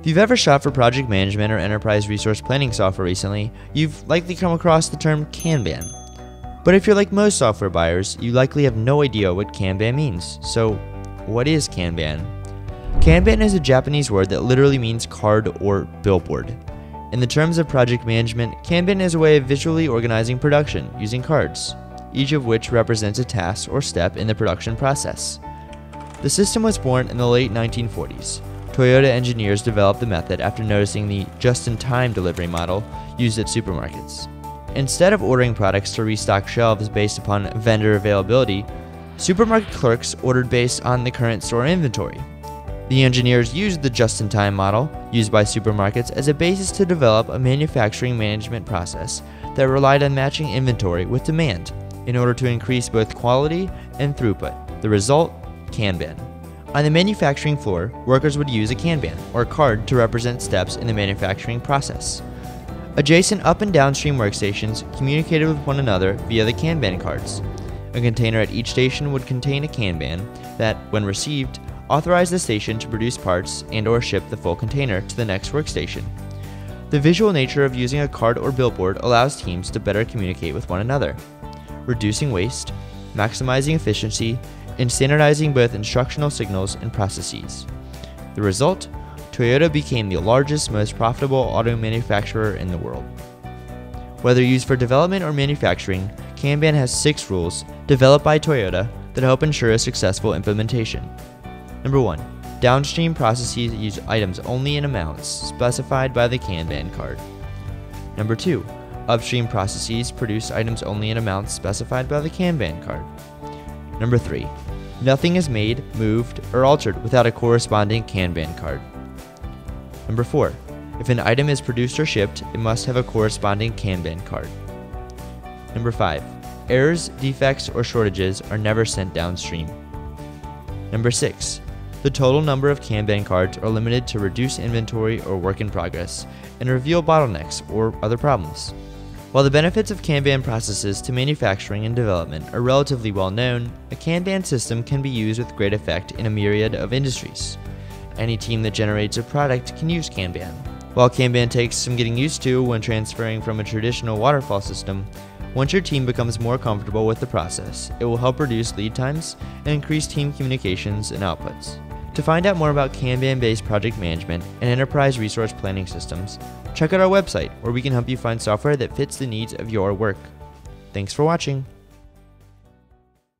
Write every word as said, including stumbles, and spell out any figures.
If you've ever shopped for project management or enterprise resource planning software recently, you've likely come across the term Kanban. But if you're like most software buyers, you likely have no idea what Kanban means. So, what is Kanban? Kanban is a Japanese word that literally means card or billboard. In the terms of project management, Kanban is a way of visually organizing production using cards, each of which represents a task or step in the production process. The system was born in the late nineteen forties. Toyota engineers developed the method after noticing the just-in-time delivery model used at supermarkets. Instead of ordering products to restock shelves based upon vendor availability, supermarket clerks ordered based on the current store inventory. The engineers used the just-in-time model used by supermarkets as a basis to develop a manufacturing management process that relied on matching inventory with demand in order to increase both quality and throughput. The result? Kanban. On the manufacturing floor, workers would use a Kanban, or card, to represent steps in the manufacturing process. Adjacent up and downstream workstations communicated with one another via the Kanban cards. A container at each station would contain a Kanban that, when received, authorized the station to produce parts and or ship the full container to the next workstation. The visual nature of using a card or billboard allows teams to better communicate with one another, reducing waste, maximizing efficiency, and standardizing both instructional signals and processes. The result? Toyota became the largest, most profitable auto manufacturer in the world. Whether used for development or manufacturing, Kanban has six rules developed by Toyota that help ensure a successful implementation. Number one, downstream processes use items only in amounts specified by the Kanban card. Number two, upstream processes produce items only in amounts specified by the Kanban card. Number three, nothing is made, moved, or altered without a corresponding Kanban card. Number four, if an item is produced or shipped, it must have a corresponding Kanban card. Number five, errors, defects, or shortages are never sent downstream. Number six, the total number of Kanban cards are limited to reduce inventory or work in progress and reveal bottlenecks or other problems. While the benefits of Kanban processes to manufacturing and development are relatively well known, a Kanban system can be used with great effect in a myriad of industries. Any team that generates a product can use Kanban. While Kanban takes some getting used to when transferring from a traditional waterfall system, once your team becomes more comfortable with the process, it will help reduce lead times and increase team communications and outputs. To find out more about Kanban-based project management and enterprise resource planning systems, check out our website where we can help you find software that fits the needs of your work. Thanks for watching.